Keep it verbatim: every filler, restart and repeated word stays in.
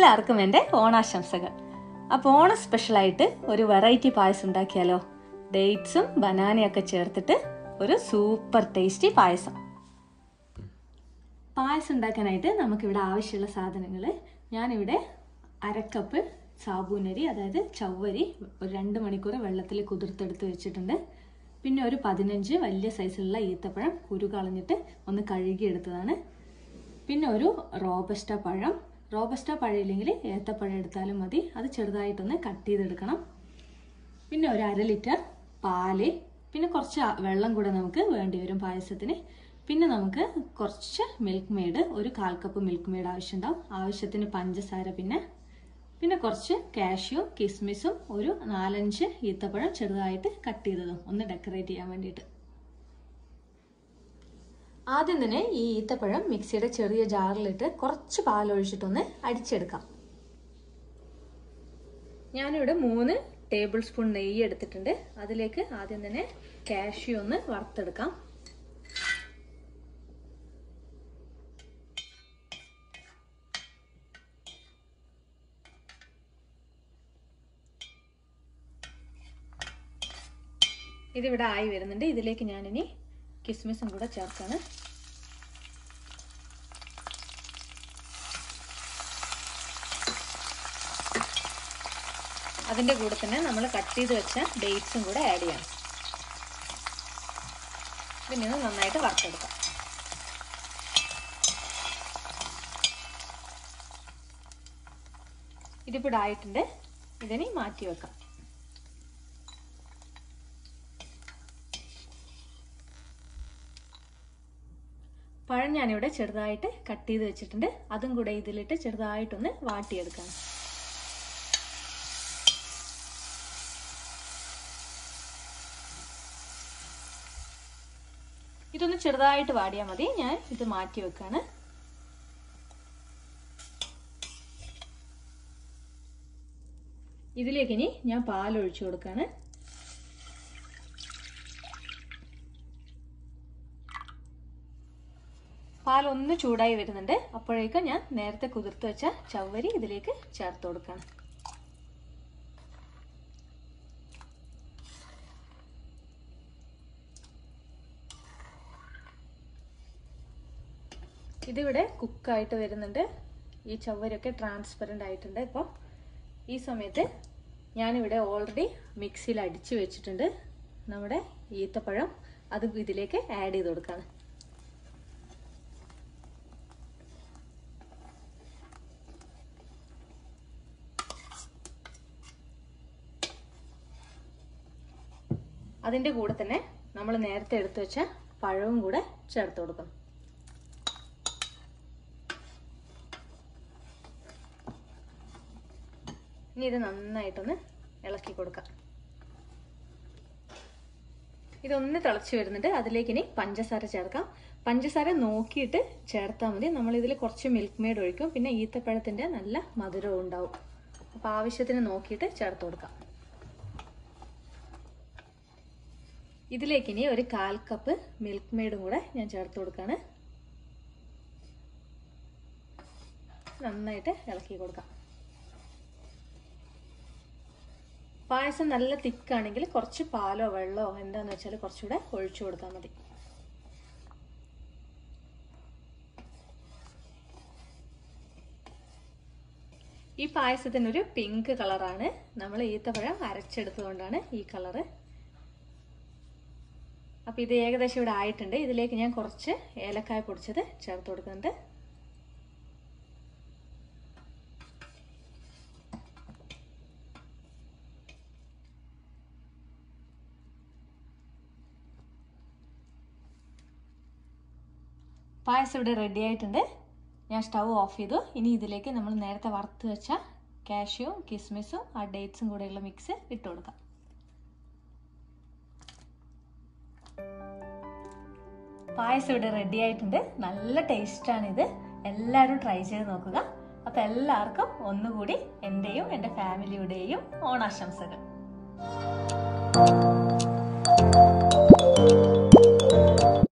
എല്ലാവർക്കും എൻ്റെ ഓണാശംസകൾ. അപ്പോൾ ഓണ സ്പെഷ്യലായിട്ട് ഒരു വെറൈറ്റി പായസം ഉണ്ടാക്കിയാലോ? ഡേറ്റ്സും ബനാനയൊക്കെ ചേർത്തിട്ട് ഒരു സൂപ്പർ ടേസ്റ്റി പായസം. പായസം ഉണ്ടാക്കാനായിട്ട് നമുക്കിവിടെ ആവശ്യമുള്ള സാധനങ്ങൾ, ഞാനിവിടെ അരക്കപ്പ് സാബൂനരി അതായത് ചവ്വരി ഒരു രണ്ട് മണിക്കൂർ വെള്ളത്തിൽ കുതിർത്തെടുത്ത് വെച്ചിട്ടുണ്ട്. പിന്നെ ഒരു പതിനഞ്ച് വലിയ സൈസിലുള്ള ഈത്തപ്പഴം കുരു കളഞ്ഞിട്ട് ഒന്ന് കഴുകിയെടുത്തതാണ്. പിന്നെ ഒരു റോബസ്റ്റ പഴം, റോബസ്റ്റ പഴം ഇല്ലെങ്കിൽ ഏത്തപ്പഴം എടുത്താലും മതി, അത് ചെറുതായിട്ടൊന്ന് കട്ട് ചെയ്തെടുക്കണം. പിന്നെ ഒരു അര ലിറ്റർ പാല്, പിന്നെ കുറച്ച് വെള്ളം കൂടെ നമുക്ക് വേണ്ടി വരും പായസത്തിന്. പിന്നെ നമുക്ക് കുറച്ച് മിൽക്ക് മെയ്ഡ്, ഒരു കാൽ കപ്പ് മിൽക്ക് മെയ്ഡ് ആവശ്യമുണ്ടാവും. ആവശ്യത്തിന് പഞ്ചസാര, പിന്നെ പിന്നെ കുറച്ച് കാഷ്യും കിസ്മിസും ഒരു നാലഞ്ച് ഈത്തപ്പഴം ചെറുതായിട്ട് കട്ട് ചെയ്തതും ഒന്ന് ഡെക്കറേറ്റ് ചെയ്യാൻ വേണ്ടിയിട്ട്. ആദ്യം തന്നെ ഈ ഈത്തപ്പഴം മിക്സിയുടെ ചെറിയ ജാറിലിട്ട് കുറച്ച് പാലൊഴിച്ചിട്ടൊന്ന് അടിച്ചെടുക്കാം. ഞാനിവിടെ മൂന്ന് ടേബിൾ സ്പൂൺ നെയ്യ് എടുത്തിട്ടുണ്ട്. അതിലേക്ക് ആദ്യം തന്നെ കാഷ്യൂ ഒന്ന് വറുത്തെടുക്കാം. ഇതിവിടെ ആയി വരുന്നുണ്ട്. ഇതിലേക്ക് ഞാനിനി കിസ്മിസും കൂടെ ചേർക്കാണ്. അതിൻ്റെ കൂടെ തന്നെ നമ്മൾ കട്ട് ചെയ്ത് വെച്ച ഡേറ്റ്സും കൂടെ ആഡ് ചെയ്യണം. പിന്നെ നന്നായിട്ട് വറുത്തെടുക്കാം. ഇതിപ്പോൾ ആയിട്ടുണ്ട്. ഇതിനി മാറ്റി വെക്കാം. പഴം ഞാനിവിടെ ചെറുതായിട്ട് കട്ട് ചെയ്ത് വെച്ചിട്ടുണ്ട്. അതും കൂടെ ഇതിലിട്ട് ചെറുതായിട്ടൊന്ന് വാട്ടിയെടുക്കാം. ഇതൊന്ന് ചെറുതായിട്ട് വാടിയാൽ മതി. ഞാൻ ഇത് മാറ്റി വെക്കാണ്. ഇതിലേക്ക് ഇനി ഞാൻ പാൽ ഒഴിച്ചു കൊടുക്കാണ്. പാൽ ഒന്ന് ചൂടായി വരുന്നുണ്ട്. അപ്പോഴേക്കും ഞാൻ നേരത്തെ കുതിർത്ത് വെച്ച ചവ്വരി ഇതിലേക്ക് ചേർത്ത് കൊടുക്കണം. ഇതിവിടെ കുക്കായിട്ട് വരുന്നുണ്ട്. ഈ ചവ്വരിയൊക്കെ ട്രാൻസ്പെറൻ്റ് ആയിട്ടുണ്ട്. ഇപ്പോൾ ഈ സമയത്ത് ഞാനിവിടെ ഓൾറെഡി മിക്സിയിൽ അടിച്ചു വെച്ചിട്ടുണ്ട് നമ്മുടെ ഈത്തപ്പഴം. അത് ഇതിലേക്ക് ആഡ് ചെയ്ത് കൊടുക്കാണ്. അതിൻ്റെ കൂടെ തന്നെ നമ്മൾ നേരത്തെ എടുത്തു വെച്ച പഴവും കൂടെ ചേർത്ത് കൊടുക്കണം. ഇനി ഇത് നന്നായിട്ടൊന്ന് ഇളക്കി കൊടുക്കാം. ഇതൊന്ന് തിളച്ച് വരുന്നുണ്ട്. അതിലേക്ക് ഇനി പഞ്ചസാര ചേർക്കാം. പഞ്ചസാര നോക്കിയിട്ട് ചേർത്താൽ മതി. നമ്മളിതിൽ കുറച്ച് മിൽക്ക് മെയ്ഡ് ഒഴിക്കും. പിന്നെ ഈത്തപ്പഴത്തിൻ്റെ നല്ല മധുരവും ഉണ്ടാവും. അപ്പോൾ ആവശ്യത്തിന് നോക്കിയിട്ട് ചേർത്ത് കൊടുക്കാം. ഇതിലേക്ക് ഇനി ഒരു കാൽ കപ്പ് മിൽക്ക് മെയ്ഡും കൂടെ ഞാൻ ചേർത്ത് കൊടുക്കാണ്. നന്നായിട്ട് ഇളക്കി കൊടുക്കാം. പായസം നല്ല തിക്കാണെങ്കിൽ കുറച്ച് പാലോ വെള്ളമോ എന്താന്ന് വെച്ചാൽ കുറച്ചുകൂടെ ഒഴിച്ചു കൊടുത്താൽ മതി. ഈ പായസത്തിനൊരു പിങ്ക് കളറാണ്. നമ്മൾ ഈത്തപ്പഴം അരച്ചെടുത്തുകൊണ്ടാണ് ഈ കളറ്. അപ്പോൾ ഇത് ഏകദേശം ഇവിടെ ആയിട്ടുണ്ട്. ഇതിലേക്ക് ഞാൻ കുറച്ച് ഏലക്കായ പൊടിച്ചത് ചേർത്ത് കൊടുക്കുന്നുണ്ട്. പായസം ഇവിടെ റെഡി ആയിട്ടുണ്ട്. ഞാൻ സ്റ്റൗ ഓഫ് ചെയ്തു. ഇനി ഇതിലേക്ക് നമ്മൾ നേരത്തെ വറുത്ത് വെച്ച കാഷ്യൂം കിസ്മിസും ആ ഡേറ്റ്സും കൂടെയുള്ള മിക്സ് ഇട്ട് കൊടുക്കാം. പായസം ഇവിടെ റെഡി ആയിട്ടുണ്ട്. നല്ല ടേസ്റ്റാണിത്. എല്ലാവരും ട്രൈ ചെയ്ത് നോക്കുക. അപ്പം എല്ലാവർക്കും ഒന്നുകൂടി എൻ്റെയും എൻ്റെ ഫാമിലിയുടെയും ഓണാശംസകൾ.